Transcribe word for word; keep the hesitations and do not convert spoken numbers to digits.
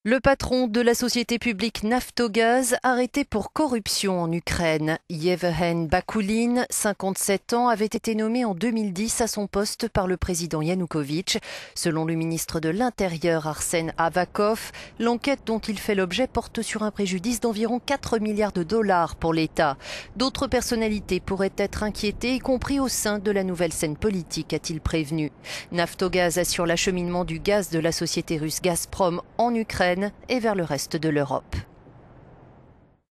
Le patron de la société publique Naftogaz, arrêté pour corruption en Ukraine. Yevhen Bakoulin, cinquante-sept ans, avait été nommé en deux mille dix à son poste par le président Yanukovych. Selon le ministre de l'Intérieur Arsen Avakov, l'enquête dont il fait l'objet porte sur un préjudice d'environ quatre milliards de dollars pour l'État. D'autres personnalités pourraient être inquiétées, y compris au sein de la nouvelle scène politique, a-t-il prévenu. Naftogaz assure l'acheminement du gaz de la société russe Gazprom en Ukraine et vers le reste de l'Europe.